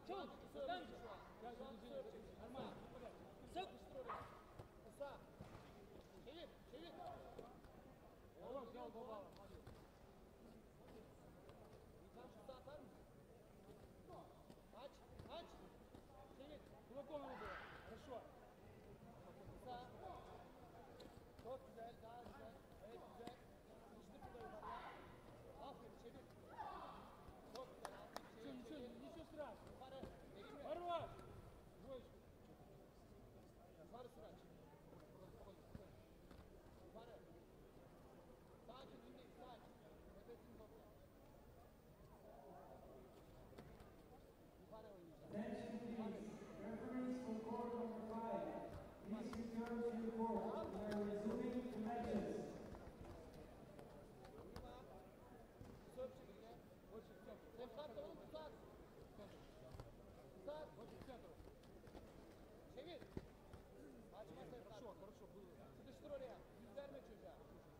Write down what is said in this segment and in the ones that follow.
Çabuk. Bence. Gel şimdi. Normal. Sık. Kısa. Çevir. Çevir. Oğlum gel baba. Hadi. Bir tane kısa atar mısın? Aç. Aç. Çevir. Кулаком его было. Хорошо. Kısa. Çok güzel. Daha güzel. Evet güzel. İşte bu da yukarıya. Aferin çevir. Çok güzel. Aferin. Ничего страшного. Yukarı. Eğilme. Хорош. Двоечку. Yukarı süraç. Yukarı. Sakin dinle. Sakin. Nefesini topla. Yukarı oynayacağız. Attention please. Referees for court number 5. Please return to your court. We are resuming the matches. Uyuma. Söp çekirge. Sen sat da oğlum sat. Sat. Çevir. Açma sen sat. Хорошо. Sıkıştır oraya. Yüz verme çocuğa.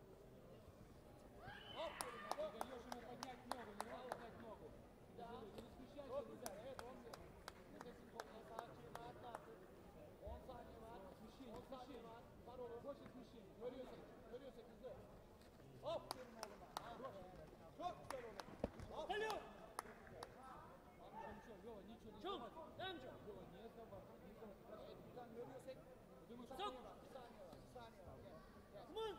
Aferin. Yok. Даешь ему поднять ногу, не надо поднять ногу. Bir daha. Не смещайся. Çok güzel. Evet 10 saniye. Nefesini topla. Sakin. Rahatla artık. 10 saniye var. 10 saniye var. Var oğlum. Больше смещений. Görüyorsun. Görüyorsun hızlı. Aferin oğluma. Aferin. Çok güzel oğlum. Aferin. Geliyor. Ничего, Лёва, ничего не Çabuk. сдавай. Bence. Лёва, не сдавай. Не сдавай. Evet buradan görüyorsak. Думаю, Bir что saniye var. Bir saniye var. Bir saniye var. Gel. Gel. Mın.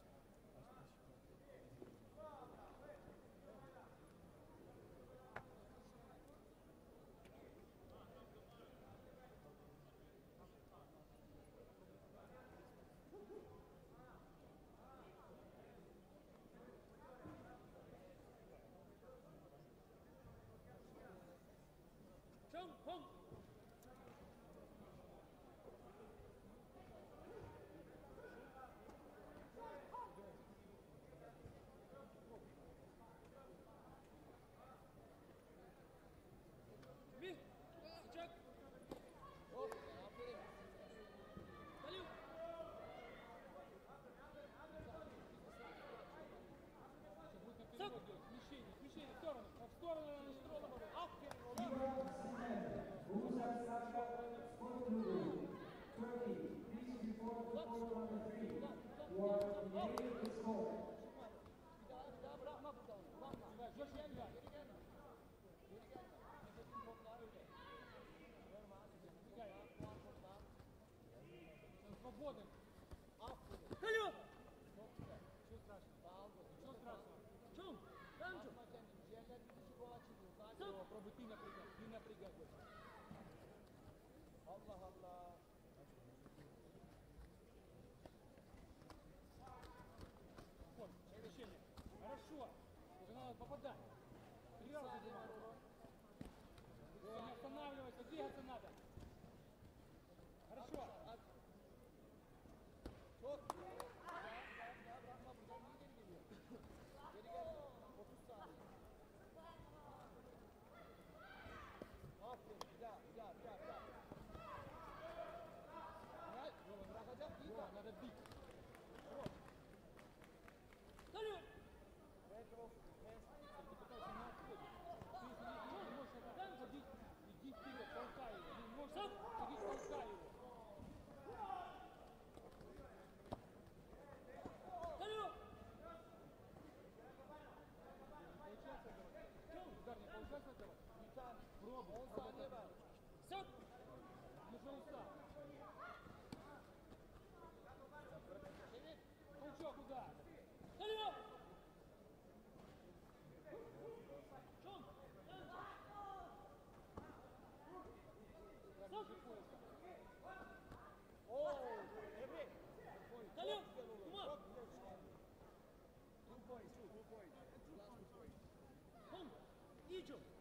Çabuk. Kom. Bir. Sıcak. Çok güzel. Aferin. Geliyor. будет на перевод делать. Смещение, в сторону. В сторону. Aferin oğlum. Shiva Sinan, Musa Sasha, Sportulu, Turkey. Please report to court number 3. You are delaying the score. Bir daha bırakma burada onu. Bırakma. Жестче Geri туда. gelme. Geri gelme. Geri gelme. Nefesini topla öyle. Yorma. Убегай. Puan topla. Свободен. Aferin. Geliyor. Çok güzel. Ничего страшного. Dağıldı. Ничего страшного. Çabuk. Bence. Basma kendini. Ciğerler bir dışı kol açılıyor. Sakin Sık. ol. Пробуй ты напрягай. Ты напрягай больше. Allah Allah. Вот, смещение. Хорошо. Уже надо попадать. Три раза Saniye var заниматься. oğlum. Лёва, не останавливайся, двигаться надо. Хорошо. At. Çok güzel. Daha bırakma buradan. Niye geri geliyor? Geri gelme. 30 saniye. Aferin. Bir daha. Bırak. Bırakacak değil Лёва, mi? надо бить. Geliyor. Retro. Ты пытайся не отходить. Ты если не можешь отходить, иди вперед, толкай его. Не можешь отходить, толкай его. Geliyor. Получается давать? Удар не получается давать? Bir tane. Пробуй. 10 saniye var. Sık. Держи уста. Çevir. Толчок, удар. Geliyor. Çabuk. Bence. Держи пояса. Oo. Emre. Geliyor. Güzel olur. Kuma. Çok güzel çıkardın. 2 points. 2 points. Kom. İyice.